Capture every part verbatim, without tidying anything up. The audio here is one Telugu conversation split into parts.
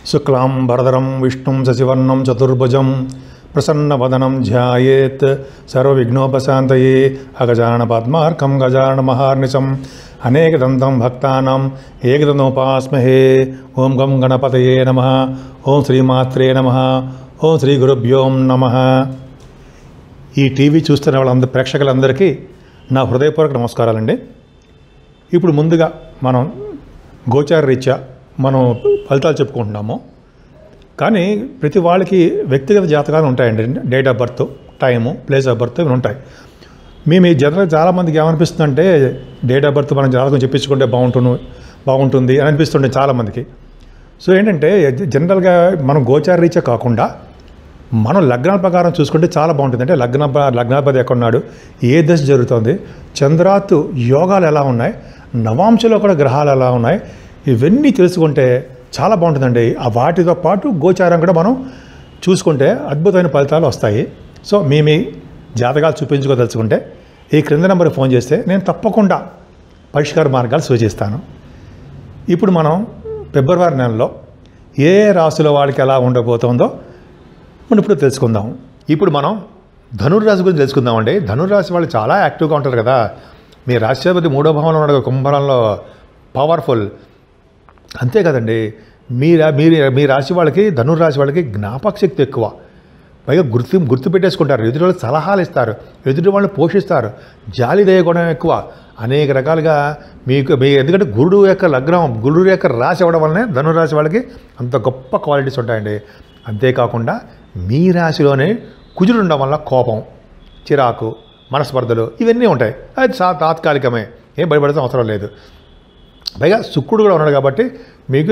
శుక్లాం వరదరం విష్ణుం శశివర్ణం చతుర్భుజం ప్రసన్నవదనం ధ్యాయేత్ సర్వవిఘ్నోపశాంతయే అగజానన పద్మార్కం గజానన మహార్నిశం అనేకదంతం భక్తానాం ఏకదంతోపాస్మహే. ఓం గం గణపతయే నమః. ఓం శ్రీమాత్రే నమః. ఓం శ్రీ గురుభ్యో నమః. ఈ టీవీ చూస్తున్న వాళ్ళందరూ ప్రేక్షకులందరికీ నా హృదయపూర్వక నమస్కారాలండి. ఇప్పుడు ముందుగా మనం గోచార రీత్యా మనం ఫలితాలు చెప్పుకుంటున్నాము. కానీ ప్రతి వాళ్ళకి వ్యక్తిగత జాతకాలు ఉంటాయండి. Date of birth, time, place of birth ఇవి ఉంటాయి. మేము ఈ జనరల్ చాలామందికి ఏమనిపిస్తుందంటే డేట్ ఆఫ్ బర్త్ మనం జాతకం చెప్పించుకుంటే బాగుంటుంది బాగుంటుంది అని అనిపిస్తుండే చాలామందికి. సో ఏంటంటే జనరల్గా మనం గోచార రీత్యా కాకుండా మనం లగ్నాల ప్రకారం చూసుకుంటే చాలా బాగుంటుంది. అంటే లగ్న లగ్నాధిపతి ఎక్కడున్నాడు, ఏ దశ జరుగుతుంది, చంద్రాత్తు యోగాలు ఎలా ఉన్నాయి, నవాంశలో కూడా గ్రహాలు ఎలా ఉన్నాయి, ఇవన్నీ తెలుసుకుంటే చాలా బాగుంటుందండి. ఆ వాటితో పాటు గోచారం కూడా మనం చూసుకుంటే అద్భుతమైన ఫలితాలు వస్తాయి. సో మీ మీ జాతకాలు చూపించుకోదలుచుకుంటే ఈ క్రింద నెంబర్కి ఫోన్ చేస్తే నేను తప్పకుండా పరిష్కార మార్గాలు సూచిస్తాను. ఇప్పుడు మనం ఫిబ్రవరి నెలలో ఏ రాశిలో వాళ్ళకి ఎలా ఉండబోతుందో మనం ఇప్పుడు తెలుసుకుందాం. ఇప్పుడు మనం ధనుర్రాశి గురించి తెలుసుకుందామండి. ధనుర్రాశి వాళ్ళు చాలా యాక్టివ్గా ఉంటారు కదా. మీ రాష్ట్రాధిపతి మూడో భావంలో ఉన్నాడు, కుంభంలో పవర్ఫుల్. అంతే కదండి. మీ మీరు మీ రాశి వాళ్ళకి ధనుర్రాశి వాళ్ళకి జ్ఞాపక శక్తి ఎక్కువ. పైగా గుర్తు గుర్తు పెట్టేసుకుంటారు. ఎదుటి వాళ్ళు సలహాలు ఇస్తారు, ఎదుటి వాళ్ళని పోషిస్తారు, జాలి దయ గుణం ఎక్కువ. అనేక రకాలుగా మీకు మీ ఎందుకంటే గురుడు యొక్క లగ్నం, గురుడు యొక్క రాశి అవ్వడం వల్లనే ధనుర్రాశి వాళ్ళకి అంత గొప్ప క్వాలిటీస్ ఉంటాయండి. అంతేకాకుండా మీ రాశిలోనే కుజుడు ఉండడం వల్ల కోపం, చిరాకు, మనస్పర్ధలు ఇవన్నీ ఉంటాయి. అది సా తాత్కాలికమే, ఏం భయపడాల్సిన అవసరం లేదు. పైగా శుక్రుడు కూడా ఉన్నాడు కాబట్టి మీకు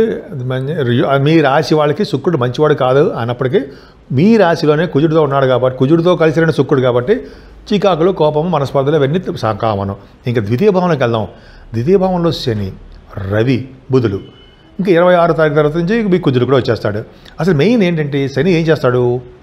మీ రాశి వాళ్ళకి శుక్రుడు మంచివాడు కాదు అన్నప్పటికీ మీ రాశిలోనే కుజుడితో ఉన్నాడు కాబట్టి, కుజుడితో కలిసి రెండు శుక్రుడు కాబట్టి చికాకులు, కోపము, మనస్పర్ధలు ఇవన్నీ కామను. ఇంకా ద్వితీయ భావంలోకి వెళ్దాం. ద్వితీయ భావంలో శని, రవి, బుధులు. ఇంకా ఇరవై ఆరు తారీఖు తర్వాత నుంచి మీ కుజుడు కూడా వచ్చేస్తాడు. అసలు మెయిన్ ఏంటంటే శని ఏం చేస్తాడు,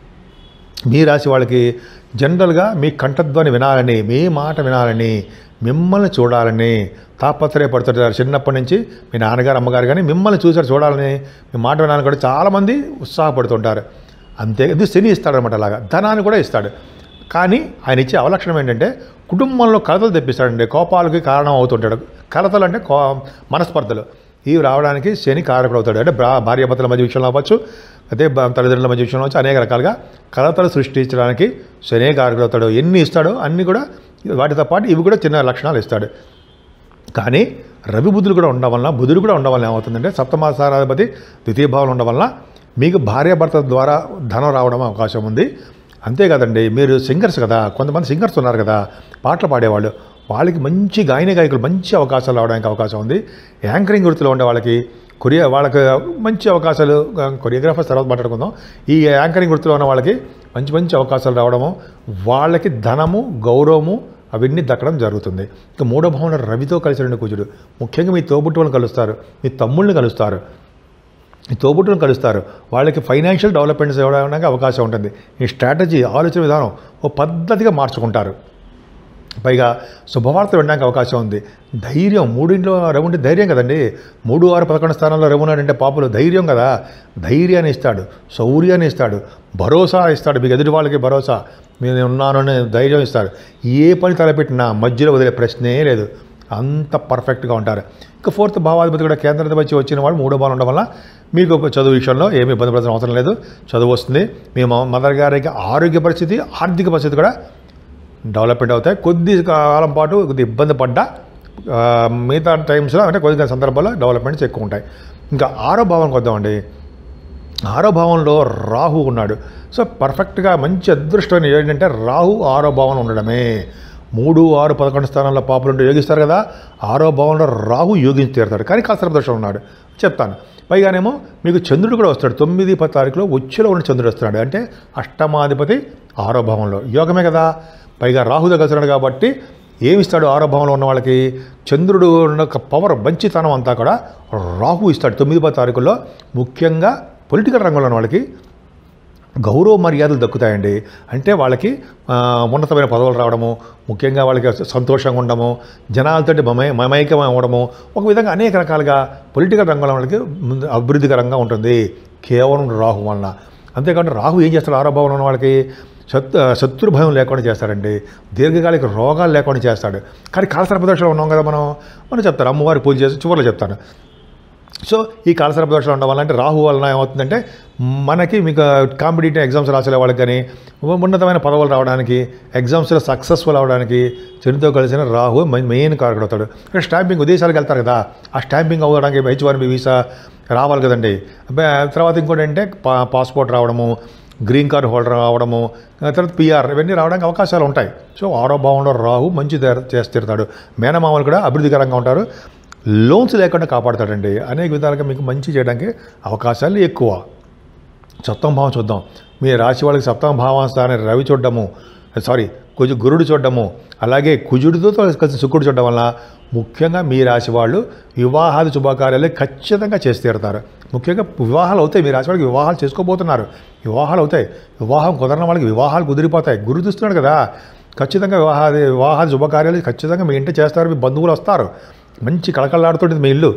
మీ రాశి వాళ్ళకి జనరల్గా మీ కంఠధ్వని వినాలని, మీ మాట వినాలని, మిమ్మల్ని చూడాలని తాపత్రయపడుతుంటారు. చిన్నప్పటి నుంచి మీ నాన్నగారు అమ్మగారు కానీ మిమ్మల్ని చూసారు చూడాలని, మీ మాట వినాలని కూడా చాలామంది ఉత్సాహపడుతుంటారు. అంతే ఇది శని ఇస్తాడనమాట. అలాగా ధనాన్ని కూడా ఇస్తాడు. కానీ ఆయన ఇచ్చే అవలక్షణం ఏంటంటే కుటుంబంలో కలతలు తెప్పిస్తాడండి. కోపాలకి కారణం అవుతుంటాడు. కలతలు అంటే కో మనస్పర్ధలు ఇవి రావడానికి శని కారకుడు అవుతాడు. అంటే భార్యాభర్తల మధ్య విషయంలో అవ్వచ్చు, అదే తల్లిదండ్రుల మధ్య విషయంలో అవ్వచ్చు, అనేక రకాలుగా కలతలు సృష్టించడానికి శని కారకుడు అవుతాడు. ఎన్ని ఇస్తాడో అన్నీ కూడా వాటితో పాటు ఇవి కూడా చిన్న లక్షణాలు ఇస్తాడు. కానీ రవి బుధులు కూడా ఉండడం వలన, బుధుడు కూడా ఉండడం వల్ల ఏమవుతుందంటే సప్తమాసారాధిపతి ద్వితీయ భావంలో ఉండడం వల్ల మీకు భార్యాభర్త ద్వారా ధనం రావడం అవకాశం ఉంది. అంతే కదండి. మీరు సింగర్స్ కదా, కొంతమంది సింగర్స్ ఉన్నారు కదా, పాటలు పాడేవాళ్ళు, వాళ్ళకి మంచి గాయని గాయకులు మంచి అవకాశాలు రావడానికి అవకాశం ఉంది. యాంకరింగ్ వృత్తిలో ఉండే వాళ్ళకి కొరియా వాళ్ళకి మంచి అవకాశాలు, కొరియోగ్రాఫర్స్ తర్వాత మాట్లాడుకుందాం. ఈ యాంకరింగ్ వృత్తిలో ఉన్న వాళ్ళకి మంచి మంచి అవకాశాలు రావడము, వాళ్ళకి ధనము, గౌరవము అవన్నీ దక్కడం జరుగుతుంది. ఇంకా మూడో భావంలో రవితో కలిసి రెండు కుజుడు ముఖ్యంగా మీ తోబుట్టువులను కలుస్తారు, మీ తమ్ముళ్ళని కలుస్తారు, మీ తోబుట్టులను కలుస్తారు. వాళ్ళకి ఫైనాన్షియల్ డెవలప్మెంట్స్ ఇవ్వడానికి అవకాశం ఉంటుంది. ఈ స్ట్రాటజీ, ఆలోచన విధానం ఓ పద్ధతిగా మార్చుకుంటారు. పైగా శుభవార్త వినడానికి అవకాశం ఉంది. ధైర్యం, మూడింట్లో రవి ఉంటే ధైర్యం కదండి. మూడు ఆరు పదకొండు స్థానంలో రవి ఉన్నాడంటే పాపులు ధైర్యం కదా. ధైర్యాన్ని ఇస్తాడు, శౌర్యాన్ని ఇస్తాడు, భరోసా ఇస్తాడు. మీకు ఎదుటి వాళ్ళకి భరోసా, నేను ఉన్నాను అనే ధైర్యం ఇస్తాడు. ఏ పని తలపెట్టినా మధ్యలో వదిలే ప్రశ్నే లేదు. అంత పర్ఫెక్ట్గా ఉంటారు. ఇంకా ఫోర్త్ భావాధిపతి కూడా కేంద్రాధిపతి వచ్చిన వాడు మూడో భావం ఉండడం వల్ల మీకు చదువు విషయంలో ఏమీ ఇబ్బంది పడాల్సిన అవసరం లేదు. చదువు వస్తుంది. మీ మదర్ గారికి ఆరోగ్య పరిస్థితి, ఆర్థిక పరిస్థితి కూడా డెవలప్మెంట్ అవుతాయి. కొద్ది కాలం పాటు కొద్ది ఇబ్బంది పడ్డా మిగతా టైమ్స్లో అంటే కొద్ది సందర్భాల్లో డెవలప్మెంట్స్ ఎక్కువ ఉంటాయి. ఇంకా ఆరో భావానికి వద్దామండి. ఆరో భావంలో రాహు ఉన్నాడు. సో పర్ఫెక్ట్గా మంచి అదృష్టమైన ఏంటంటే రాహు ఆరో భావం ఉండడమే. మూడు ఆరు పదకొండు స్థానాల్లో పాపులు యోగిస్తారు కదా, ఆరో భావంలో రాహు యోగించి తీరుతాడు. కానీ కాస్త దోషం ఉన్నాడు చెప్తాను. పైగానేమో మీకు చంద్రుడు కూడా వస్తాడు. తొమ్మిది పది తారీఖులో వచ్చేలో ఉన్న చంద్రుడు వస్తున్నాడు. అంటే అష్టమాధిపతి ఆరో భావంలో యోగమే కదా. పైగా రాహుతో కలిసినాడు కాబట్టి ఏమిస్తాడు ఆరో భావంలో ఉన్న వాళ్ళకి, చంద్రుడు ఉన్న పవర్, మంచితనం అంతా కూడా రాహు ఇస్తాడు. తొమ్మిది పది తారీఖుల్లో ముఖ్యంగా పొలిటికల్ రంగంలో ఉన్న వాళ్ళకి గౌరవ మర్యాదలు దక్కుతాయండి. అంటే వాళ్ళకి ఉన్నతమైన పదవులు రావడము, ముఖ్యంగా వాళ్ళకి సంతోషంగా ఉండడము, జనాలతోటి మమై మమైక్యం అవ్వడము, ఒక విధంగా అనేక రకాలుగా పొలిటికల్ రంగంలో వాళ్ళకి అభివృద్ధికరంగా ఉంటుంది. కేవలం రాహు వలన. అంతేకాకుండా రాహు ఏం చేస్తాడు ఆరో భావంలో ఉన్న వాళ్ళకి శత్రు శత్రు భయం లేకుండా చేస్తాడండి, దీర్ఘకాలిక రోగాలు లేకుండా చేస్తాడు. కానీ కాలసర్ప దోషంలో ఉన్నాం కదా మనం మనం చెప్తారు అమ్మవారి పూజ చేసి చివరిలో చెప్తాను. సో ఈ కాలసర్ప దోషాలు ఉండడం వల్ల అంటే రాహు వలన ఏమవుతుందంటే మనకి మీకు కాంపిటేటివ్ ఎగ్జామ్స్ రాసే వాళ్ళకి కానీ ఉన్నతమైన పదవులు రావడానికి ఎగ్జామ్స్లో సక్సెస్ఫుల్ అవడానికి శనితో కలిసిన రాహు మెయిన్ కారకుడు అవుతాడు. స్టాంపింగ్ విదేశాలకు వెళ్తారు కదా, ఆ స్టాంపింగ్ అవ్వడానికి హెచ్ వన్ బి వీసా రావాలి కదండి. తర్వాత ఇంకోటి అంటే పా పాస్పోర్ట్ రావడము, గ్రీన్ కార్డ్ హోల్డర్ రావడము, తర్వాత పిఆర్ ఇవన్నీ రావడానికి అవకాశాలు ఉంటాయి. సో ఆరో భావంలో రాహు మంచి చేసి తీరుతాడు. మేనమామలు కూడా అభివృద్ధికరంగా ఉంటారు, లోన్స్ లేకుండా కాపాడుతాడండి. అనేక విధాలుగా మీకు మంచి చేయడానికి అవకాశాలు ఎక్కువ. సప్తమ భావం చూద్దాం. మీ రాశి వాళ్ళకి సప్తమ భావాన్ని రవి చూడడము, సారీ కుజు గురుడు చూడడము, అలాగే కుజుడితో కలిసి శుక్రుడు చూడడం వల్ల ముఖ్యంగా మీ రాశి వాళ్ళు వివాహాది శుభకార్యాలు ఖచ్చితంగా చేసి తీరుతారు. ముఖ్యంగా వివాహాలు అవుతాయి. మీ రాశి వాళ్ళకి వివాహాలు చేసుకోబోతున్నారు, వివాహాలు అవుతాయి. వివాహం కుదరని వాళ్ళకి వివాహాలు కుదిరిపోతాయి. గురుడు చూస్తున్నాడు కదా, ఖచ్చితంగా వివాహాది వివాహాది శుభకార్యాలు ఖచ్చితంగా మీ ఇంటి చేస్తారు. మీ బంధువులు వస్తారు, మంచి కళకళలాడుతుంటుంది మీ ఇల్లు.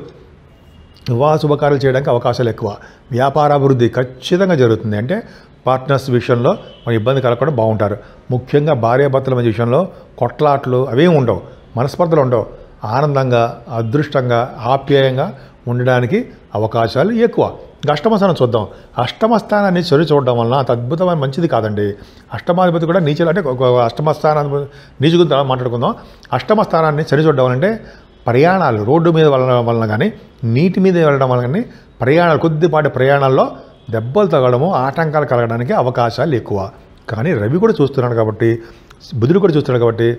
వివాహ శుభకార్యాలు చేయడానికి అవకాశాలు ఎక్కువ. వ్యాపారాభివృద్ధి ఖచ్చితంగా జరుగుతుంది. అంటే పార్ట్నర్స్ విషయంలో మన ఇబ్బంది కలగకుండా బాగుంటారు. ముఖ్యంగా భార్యాభర్తల మధ్య విషయంలో కొట్లాట్లు అవేం ఉండవు, మనస్పర్ధలు ఉండవు. ఆనందంగా అదృష్టంగా ఆప్యాయంగా ఉండడానికి అవకాశాలు ఎక్కువ. అష్టమ స్థానం చూద్దాం. అష్టమ స్థానాన్ని చెడు చూడడం వలన అంత అద్భుతమైన మంచిది కాదండి. అష్టమాధిపతి కూడా నీచలు అంటే అష్టమ స్థానాన్ని నీచు గురించి మాట్లాడుకుందాం. అష్టమ స్థానాన్ని చెడు చూడడం వలంటే ప్రయాణాలు రోడ్డు మీద వెళ్ళడం వలన కానీ నీటి మీద వెళ్ళడం వలన కానీ ప్రయాణాలు కొద్దిపాటి ప్రయాణాల్లో దెబ్బలు తగలడము ఆటంకాలు కలగడానికి అవకాశాలు ఎక్కువ. కానీ రవి కూడా చూస్తున్నాడు కాబట్టి, బుధుడు కూడా చూస్తున్నాడు కాబట్టి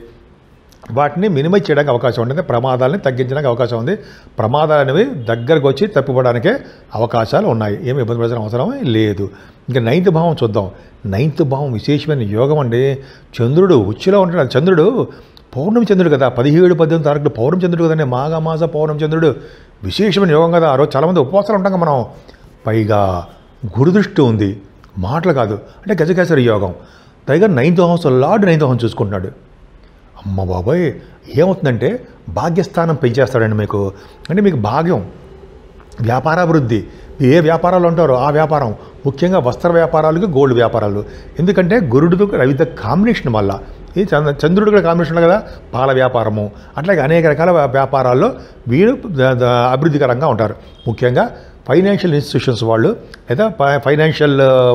వాటిని మినిమైజ్ చేయడానికి అవకాశం ఉంటుంది, ప్రమాదాలని తగ్గించడానికి అవకాశం ఉంది. ప్రమాదాలు అనేవి దగ్గరకు వచ్చి తప్పిపోవడానికే అవకాశాలు ఉన్నాయి. ఏమి ఇబ్బంది పడాల్సిన అవసరం లేదు. ఇంకా నైన్త్ భావం చూద్దాం. నైన్త్ భావం విశేషమైన యోగం అండి. చంద్రుడు ఉచ్చులో ఉంటాడు. చంద్రుడు పౌర్ణమి చంద్రుడు కదా, పదిహేడు పద్దెనిమిది తారీఖులు పౌర్ణమి చంద్రుడు కదండి, మాఘమాస పౌర్ణమి చంద్రుడు విశేషమైన యోగం కదా. ఆ రోజు చాలామంది ఉపవాసాలు ఉంటాం కదా మనం. పైగా గురుదృష్టి ఉంది, మాటలు కాదు అంటే గజకేసరి యోగం. పైగా ninth house lord ninth house చూసుకుంటున్నాడు. అమ్మ బాబాయ్ ఏమవుతుందంటే భాగ్యస్థానం పెంచేస్తాడండి మీకు. అంటే మీకు భాగ్యం, వ్యాపారాభివృద్ధి, ఏ వ్యాపారాలు ఉంటారో ఆ వ్యాపారం, ముఖ్యంగా వస్త్ర వ్యాపారాలకి గోల్డ్ వ్యాపారాలు. ఎందుకంటే గురుడితో రవితో కాంబినేషన్ వల్ల ఈ చంద్ర చంద్రుడు కూడా కాంబినేషన్ కదా, పాల వ్యాపారము అట్లాగే అనేక రకాల వ్యాపారాల్లో వీళ్ళు అభివృద్ధికరంగా ఉంటారు. ముఖ్యంగా ఫైనాన్షియల్ ఇన్స్టిట్యూషన్స్ వాళ్ళు లేదా ఫైనాన్షియల్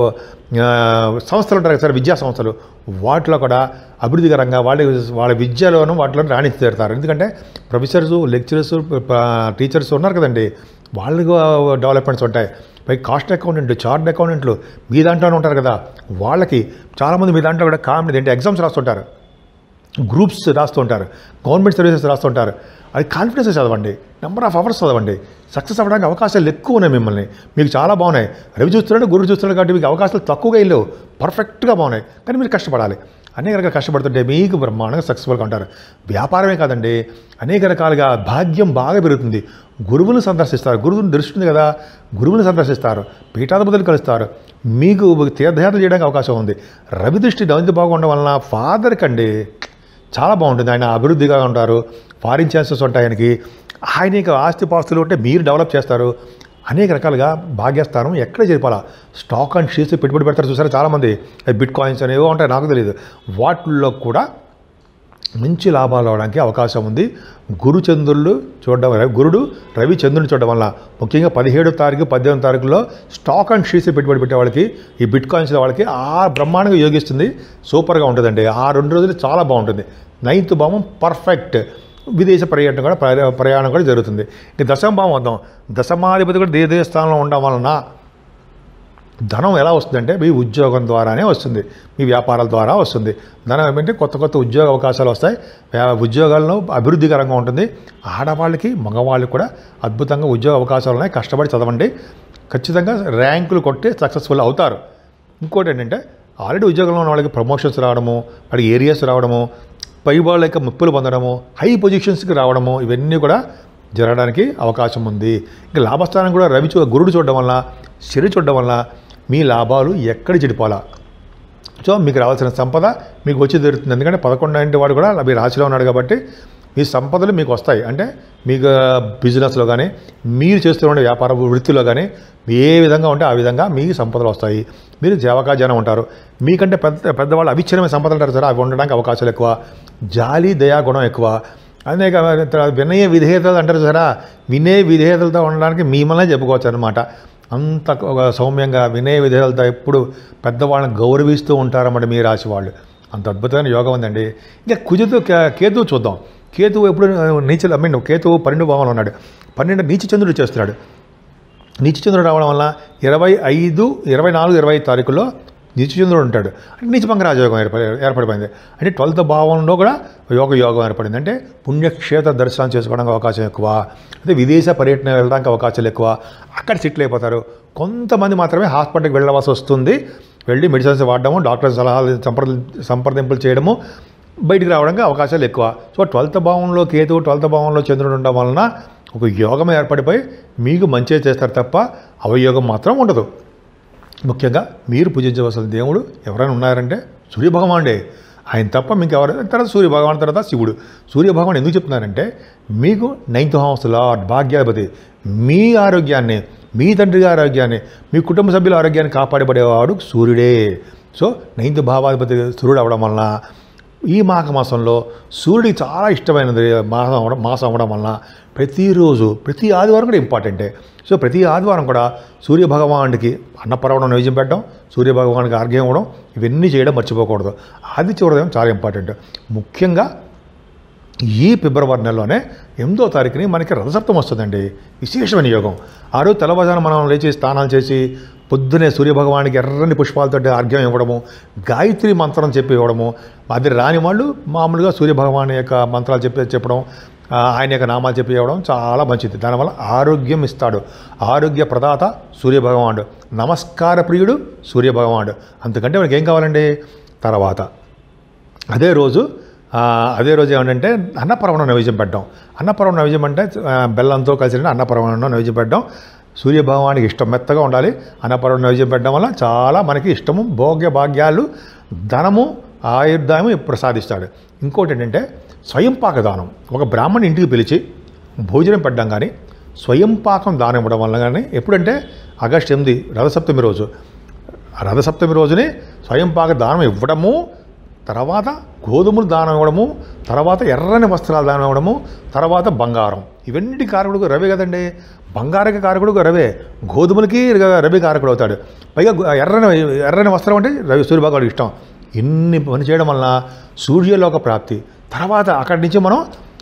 సంస్థలు ఉంటారు కదా సార్, విద్యా సంస్థలు, వాటిలో కూడా అభివృద్ధికరంగా వాళ్ళ వాళ్ళ విద్యలోనూ వాటిలో రాణించి తీరుతారు. ఎందుకంటే ప్రొఫెసర్స్, లెక్చరర్స్, టీచర్స్ ఉన్నారు కదండి, వాళ్ళకు డెవలప్మెంట్స్ ఉంటాయి. పై కాస్ట్ అకౌంటెంట్, చార్ట్ అకౌంటెంట్లు మీ దాంట్లోనే ఉంటారు కదా, వాళ్ళకి చాలామంది మీ దాంట్లో కూడా కామెడీ ఏంటి ఎగ్జామ్స్ రాస్తుంటారు, గ్రూప్స్ రాస్తుంటారు, గవర్నమెంట్ సర్వీసెస్ రాస్తుంటారు. అది కాన్ఫిడెన్స్ చదవండి, నెంబర్ ఆఫ్ అవర్స్ చదవండి, సక్సెస్ అవ్వడానికి అవకాశాలు ఎక్కువ ఉన్నాయి. మిమ్మల్ని మీకు చాలా బాగున్నాయి. రవి చూస్తున్నాడు, గురుడు చూస్తున్నాడు కాబట్టి మీకు అవకాశాలు తక్కువగా ఇల్లేవు, పర్ఫెక్ట్గా బాగున్నాయి. కానీ మీరు కష్టపడాలి. అనేక రకాల కష్టపడుతుంటే మీకు బ్రహ్మాండంగా సక్సెస్ఫుల్గా ఉంటారు. వ్యాపారమే కాదండి, అనేక రకాలుగా భాగ్యం బాగా పెరుగుతుంది. గురువులు సందర్శిస్తారు, గురువుని దృష్టింది కదా, గురువుని సందర్శిస్తారు, పీఠాధిపతులు కలుస్తారు, మీకు తీర్థయాత్ర చేయడానికి అవకాశం ఉంది. రవి దృష్టి నైన్త్ బాగుండడం వలన ఫాదర్కి అండి చాలా బాగుంటుంది. ఆయన అభివృద్ధిగా ఉంటారు, ఫారిన్ ఛాన్సెస్ ఉంటాయి ఆయనకి. ఆయనకి ఆస్తిపాస్తులు ఉంటే మీరు డెవలప్ చేస్తారు. అనేక రకాలుగా భాగ్యస్థానం ఎక్కడ చేరిపోవాలా, స్టాక్ అండ్ షేర్స్ పెట్టుబడి పెడతారు చూసారా చాలామంది, బిట్ కాయిన్స్ అనేవో ఉంటాయి నాకు తెలియదు, వాటిల్లో కూడా మంచి లాభాలు అవడానికి అవకాశం ఉంది. గురు చంద్రులు చూడడం వల్ల, గురుడు రవి చంద్రుని చూడడం వల్ల ముఖ్యంగా పదిహేడో తారీఖు పద్దెనిమిది తారీఖులో స్టాక్ అండ్ షేర్స్ పెట్టుబడి పెట్టే వాళ్ళకి, ఈ బిట్ కాయిన్స్ వాళ్ళకి ఆ బ్రహ్మాండంగా యోగిస్తుంది. సూపర్గా ఉంటుందండి. ఆ రెండు రోజులు చాలా బాగుంటుంది. నైన్త్ భావం పర్ఫెక్ట్. విదేశ పర్యటన కూడా ప్రయాణం కూడా జరుగుతుంది. ఇక దశమ భావం వద్దాం. దశమాధిపతి కూడా దేదే స్థానంలో ఉండడం వలన ధనం ఎలా వస్తుందంటే మీ ఉద్యోగం ద్వారానే వస్తుంది, మీ వ్యాపారాల ద్వారా వస్తుంది. ధనం ఏమంటే కొత్త కొత్త ఉద్యోగ అవకాశాలు వస్తాయి, ఉద్యోగాల్లో అభివృద్ధికరంగా ఉంటుంది. ఆడవాళ్ళకి మగవాళ్ళకి కూడా అద్భుతంగా ఉద్యోగ అవకాశాలు ఉన్నాయి. కష్టపడి చదవండి, ఖచ్చితంగా ర్యాంకులు కొట్టి సక్సెస్ఫుల్ అవుతారు. ఇంకోటి ఏంటంటే ఆల్రెడీ ఉద్యోగంలో ఉన్న వాళ్ళకి ప్రమోషన్స్ రావడము, వాళ్ళకి ఏరియాస్ రావడము, పై వాళ్ళ యొక్క ముప్పులు పొందడము, హై పొజిషన్స్కి రావడము, ఇవన్నీ కూడా జరగడానికి అవకాశం ఉంది. ఇంకా లాభస్థానం కూడా రవి చూ గురుడు చూడడం వల్ల, శని చూడడం వల్ల మీ లాభాలు ఎక్కడ చెడిపోవాలా. సో మీకు రావాల్సిన సంపద మీకు వచ్చి దొరుకుతుంది. ఎందుకంటే పదకొండు ఇంటి వాడు కూడా మీ రాశిలో ఉన్నాడు కాబట్టి మీ సంపదలు మీకు వస్తాయి. అంటే మీకు బిజినెస్లో కానీ మీరు చేస్తున్న వ్యాపార వృత్తిలో కానీ ఏ విధంగా ఉంటే ఆ విధంగా మీ సంపదలు వస్తాయి. మీరు జీవకా జనం ఉంటారు. మీకంటే పెద్ద పెద్దవాళ్ళు అవిచ్ఛిన్నమైన సంపదలు అంటారు సార్, అవి ఉండడానికి అవకాశాలు ఎక్కువ. జాలి దయా గుణం ఎక్కువ. అనేక వినయ విధేయతలు అంటారు సరా, వినయ విధేయతలతో ఉండడానికి మిమ్మల్నే చెప్పుకోవచ్చు అనమాట. అంత సౌమ్యంగా వినయ విధేయతలతో ఎప్పుడు పెద్దవాళ్ళని గౌరవిస్తూ ఉంటారన్నమాట మీ రాశి వాళ్ళు. అంత అద్భుతమైన యోగం ఉందండి. ఇంకా కుజుతో కేతువు చూద్దాం. కేతువు ఎప్పుడు నీచలు ఐ మీన్ కేతువు పన్నెండు భావంలో ఉన్నాడు. పన్నెండు నీచ చంద్రుడు చేస్తున్నాడు. నీచ చంద్రుడు రావడం వల్ల ఇరవై ఐదు ఇరవై నాలుగు ఇరవై ఐదు తారీఖుల్లో నీచచంద్రుడు ఉంటాడు. అంటే నీచభంగ రాజయోగం ఏర్పడి ఏర్పడిపోయింది. అంటే ట్వెల్త్ భావంలో కూడా యోగ యోగం ఏర్పడింది. అంటే పుణ్యక్షేత్ర దర్శనం చేసుకోవడానికి అవకాశం ఎక్కువ. అంటే విదేశ పర్యటన వెళ్ళడానికి అవకాశాలు ఎక్కువ. అక్కడ సెటిల్ అయిపోతారు. కొంతమంది మాత్రమే హాస్పిటల్కి వెళ్ళవలసి వస్తుంది. వెళ్ళి మెడిసిన్స్ వాడడము, డాక్టర్ సలహాలు సంప్రద సంప్రదింపులు చేయడము, బయటికి రావడానికి అవకాశాలు ఎక్కువ. సో ట్వెల్త్ భావంలో కేతువు, ట్వెల్త్ భావంలో చంద్రుడు ఉండడం వలన ఒక యోగం ఏర్పడిపోయి మీకు మంచిగా చేస్తారు తప్ప అవయోగం మాత్రం ఉండదు. ముఖ్యంగా మీరు పూజించవలసిన దేవుడు ఎవరైనా ఉన్నారంటే సూర్యభగవానుడే. ఆయన తప్ప మీకు ఎవరు తర్వాత సూర్యభగవాన్ తర్వాత శివుడు. సూర్యభగవాన్ ఎందుకు చెప్తున్నారంటే మీకు నైన్త్ హౌస్ లార్డ్ భాగ్యాధిపతి. మీ ఆరోగ్యాన్ని, మీ తండ్రి గారి ఆరోగ్యాన్ని, మీ కుటుంబ సభ్యుల ఆరోగ్యాన్ని కాపాడబడేవాడు సూర్యుడే. సో నైన్త్ భావాధిపతి సూర్యుడు అవడం వలన ఈ మాఘ మాసంలో సూర్యుడికి చాలా ఇష్టమైనది మాసం అవడం మాసం అవ్వడం వలన ప్రతిరోజు ప్రతి ఆదివారం కూడా ఇంపార్టెంటే. సో ప్రతి ఆదివారం కూడా సూర్యభగవానుడికి అన్నపర్వణం నైవేద్యం పెట్టడం, సూర్యభగవానికి ఆర్ఘ్యం ఇవ్వడం, ఇవన్నీ చేయడం మర్చిపోకూడదు. ఆదిత్య హృదయం చాలా ఇంపార్టెంట్. ముఖ్యంగా ఈ ఫిబ్రవరి నెలలోనే ఎనిమిదో తారీఖుని మనకి రథసప్తం వస్తుందండి. విశేషమైన యోగం. ఆ రోజు తెల్లవారుజామున మనం లేచి స్నానాలు చేసి పొద్దునే సూర్యభగవానికి ఎర్రని పుష్పాలతో అర్ఘ్యం ఇవ్వడము, గాయత్రి మంత్రం చెప్పి ఇవ్వడము. అది రాని వాళ్ళు మామూలుగా సూర్యభగవాన్ యొక్క మంత్రాలు చెప్పి చెప్పడం, ఆయన యొక్క నామాలు చెప్పి ఇవ్వడం చాలా మంచిది. దానివల్ల ఆరోగ్యం ఇస్తాడు. ఆరోగ్య ప్రదాత సూర్యభగవానుడు. నమస్కార ప్రియుడు సూర్యభగవానుడు. అంతకంటే మనకి ఏం కావాలండి? తర్వాత అదే రోజు అదే రోజు ఏమంటే అన్నపర్వణం నైవేద్యం పెట్టడం. అన్నపర్వణం నైవేద్యం అంటే బెల్లంతో కలిసి అన్నపర్వణం నైవేద్యం పెట్టడం. సూర్యభగవానికి ఇష్టం మెత్తగా ఉండాలి. అన్నపర్వణం నైవేద్యం పెట్టడం వల్ల చాలా మనకి ఇష్టము, భోగ్య భాగ్యాలు, ధనము, ఆయుర్దాయము ప్రసాదిస్తాడు. ఇంకోటి ఏంటంటే స్వయంపాక దానం. ఒక బ్రాహ్మణ్ ఇంటికి పిలిచి భోజనం పెట్టడం కానీ, స్వయంపాకం దానం ఇవ్వడం వల్ల కానీ, ఎప్పుడంటే ఆగస్టు ఎనిమిది రథసప్తమి రోజు. రథసప్తమి రోజునే స్వయంపాక దానం ఇవ్వడము, తర్వాత గోధుమలు దానం ఇవ్వడము, తర్వాత ఎర్రని వస్త్రాలు దానం ఇవ్వడము, తర్వాత బంగారం. ఇవన్నీ కారకుడు రవే కదండి. బంగారకి కారకుడు రవే, గోధుమలకి రవి కారకుడు అవుతాడు. పైగా ఎర్రని ఎర్రని వస్త్రం అంటే రవి సూర్యభగవానుడికి ఇష్టం. ఇన్ని పని చేయడం వలన సూర్యలోక ప్రాప్తి. తర్వాత అక్కడి నుంచి మనం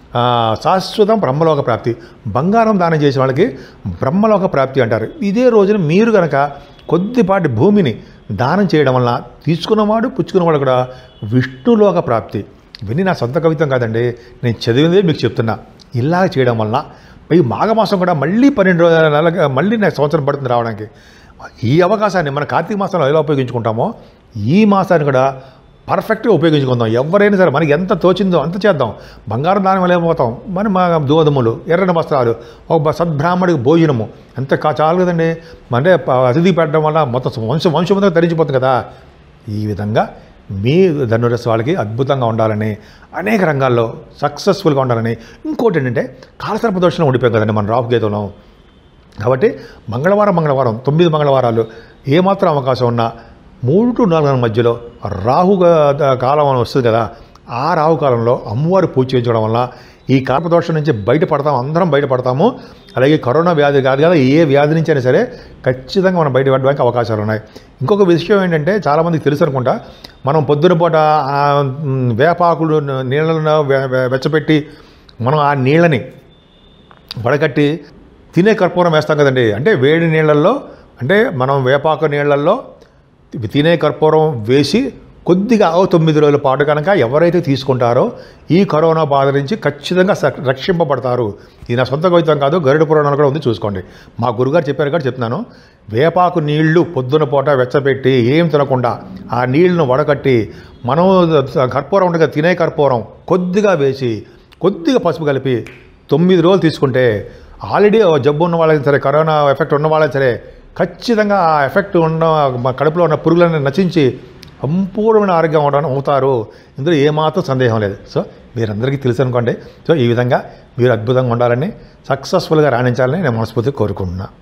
శాశ్వతం బ్రహ్మలోక ప్రాప్తి. బంగారం దానం చేసే వాళ్ళకి బ్రహ్మలోక ప్రాప్తి అంటారు. ఇదే రోజున మీరు కనుక కొద్దిపాటి భూమిని దానం చేయడం వలన తీసుకున్నవాడు పుచ్చుకున్నవాడు కూడా విష్ణులోక ప్రాప్తి. ఇవన్నీ నా సొంత కవిత్వం కాదండి, నేను చదివిందే మీకు చెప్తున్నా. ఇలా చేయడం వలన ఈ మాఘమాసం కూడా మళ్ళీ పన్నెండు నెలల మళ్ళీ నాకు సంవత్సరం పడుతుంది రావడానికి. ఈ అవకాశాన్ని మన కార్తీక మాసంలో ఎలా ఉపయోగించుకుంటామో ఈ మాసాన్ని కూడా పర్ఫెక్ట్గా ఉపయోగించుకుందాం. ఎవరైనా సరే మనకి ఎంత తోచిందో అంత చేద్దాం. బంగారం దానం వెళ్ళిపోతాం, మన మా గోధుమలు, ఎర్రని వస్త్రాలు, ఒక సద్బ్రాహ్మడికి భోజనము ఎంత కా చాలు కదండి. అంటే అతిథి పెట్టడం వల్ల మొత్తం వంశం వంశమంతా ధరించిపోతుంది కదా. ఈ విధంగా మీ ధనురాశి వాళ్ళకి అద్భుతంగా ఉండాలని, అనేక రంగాల్లో సక్సెస్ఫుల్గా ఉండాలని. ఇంకోటి ఏంటంటే కాలసర్ప దోషంలో ఉండిపోయాం కదండి మన రాహుకేతువులో. కాబట్టి మంగళవారం మంగళవారం తొమ్మిది మంగళవారాలు ఏమాత్రం అవకాశం ఉన్నా మూడు టు నాలుగు మధ్యలో రాహు కాలం వస్తుంది కదా, ఆ రాహు కాలంలో అమ్మవారు పూజ చేయించడం వల్ల ఈ కాలదోషం నుంచి బయటపడతాం, అందరం బయటపడతాము. అలాగే కరోనా వ్యాధి కాదు కదా, ఏ వ్యాధి నుంచి అయినా సరే ఖచ్చితంగా మనం బయటపడడానికి అవకాశాలు ఉన్నాయి. ఇంకొక విషయం ఏంటంటే చాలామందికి తెలుసు అనుకుంటా, మనం పొద్దున పూట వేపాకులు నీళ్ళను వెచ్చపెట్టి మనం ఆ నీళ్ళని వడకట్టి తినే కర్పూరం వేస్తాం కదండి. అంటే వేడి నీళ్ళల్లో, అంటే మనం వేపాకు నీళ్ళల్లో తినే కర్పూరం వేసి కొద్దిగా తొమ్మిది రోజుల పాటు కనుక ఎవరైతే తీసుకుంటారో ఈ కరోనా బాధ నుంచి ఖచ్చితంగా రక్షింపబడతారు. ఇది నా సొంత కవిత్వం కాదు, గరుడ పురాణాలు కూడా ఉంది, చూసుకోండి. మా గురుగారు చెప్పారు కూడా చెప్తున్నాను. వేపాకు నీళ్లు పొద్దున పూట వెచ్చబెట్టి ఏం తినకుండా ఆ నీళ్లను వడకట్టి మనం కర్పూరం ఉండగా తినే కర్పూరం కొద్దిగా వేసి కొద్దిగా పసుపు కలిపి తొమ్మిది రోజులు తీసుకుంటే ఆల్రెడీ జబ్బు ఉన్న వాళ్ళకి సరే, కరోనా ఎఫెక్ట్ ఉన్న వాళ్ళకి సరే ఖచ్చితంగా ఆ ఎఫెక్ట్ ఉన్న కడుపులో ఉన్న పురుగులను నశించి సంపూర్ణమైన ఆరోగ్యం అవడం అవుతారు. ఇందులో ఏమాత్రం సందేహం లేదు. సో మీరందరికీ తెలుసు అనుకోండి. సో ఈ విధంగా మీరు అద్భుతంగా ఉండాలని, సక్సెస్ఫుల్గా రాణించాలని నేను మనస్ఫూర్తిగా కోరుకుంటున్నాను.